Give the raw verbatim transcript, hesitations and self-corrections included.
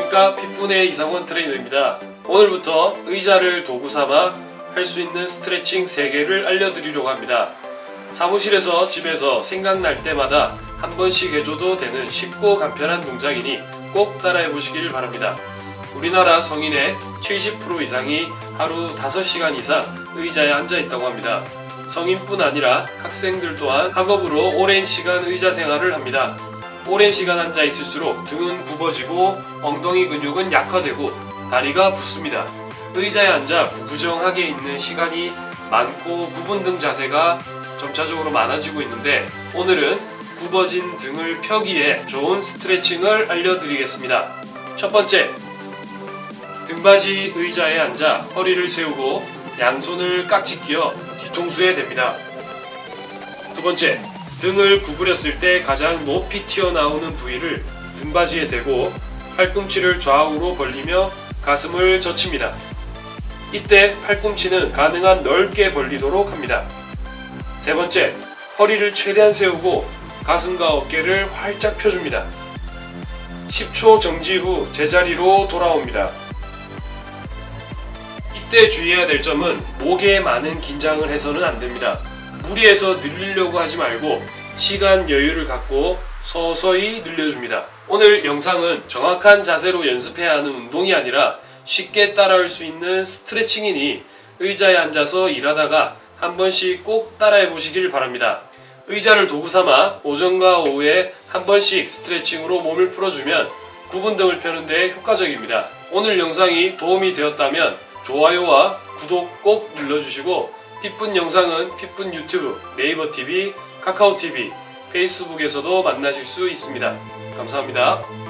안녕하십니까, 핏분의 이상원 트레이너입니다. 오늘부터 의자를 도구 삼아 할 수 있는 스트레칭 세 개를 알려드리려고 합니다. 사무실에서 집에서 생각날 때마다 한 번씩 해줘도 되는 쉽고 간편한 동작이니 꼭 따라해 보시길 바랍니다. 우리나라 성인의 칠십 퍼센트 이상이 하루 다섯 시간 이상 의자에 앉아 있다고 합니다. 성인뿐 아니라 학생들 또한 학업으로 오랜 시간 의자 생활을 합니다. 오랜 시간 앉아 있을수록 등은 굽어지고 엉덩이 근육은 약화되고 다리가 붓습니다. 의자에 앉아 구부정하게 있는 시간이 많고 굽은 등 자세가 점차적으로 많아지고 있는데, 오늘은 굽어진 등을 펴기에 좋은 스트레칭을 알려드리겠습니다. 첫 번째, 등받이 의자에 앉아 허리를 세우고 양손을 깍지 끼어 뒤통수에 댑니다. 두 번째, 등을 구부렸을 때 가장 높이 튀어나오는 부위를 등받이에 대고 팔꿈치를 좌우로 벌리며 가슴을 젖힙니다. 이때 팔꿈치는 가능한 넓게 벌리도록 합니다. 세 번째, 허리를 최대한 세우고 가슴과 어깨를 활짝 펴줍니다. 십 초 정지 후 제자리로 돌아옵니다. 이때 주의해야 될 점은 목에 많은 긴장을 해서는 안됩니다. 무리해서 늘리려고 하지 말고 시간 여유를 갖고 서서히 늘려줍니다. 오늘 영상은 정확한 자세로 연습해야 하는 운동이 아니라 쉽게 따라할 수 있는 스트레칭이니 의자에 앉아서 일하다가 한 번씩 꼭 따라해 보시길 바랍니다. 의자를 도구 삼아 오전과 오후에 한 번씩 스트레칭으로 몸을 풀어주면 굽은 등을 펴는 데 효과적입니다. 오늘 영상이 도움이 되었다면 좋아요와 구독 꼭 눌러주시고, 핏분 영상은 핏분 유튜브, 네이버 티비, 카카오 티비, 페이스북에서도 만나실 수 있습니다. 감사합니다.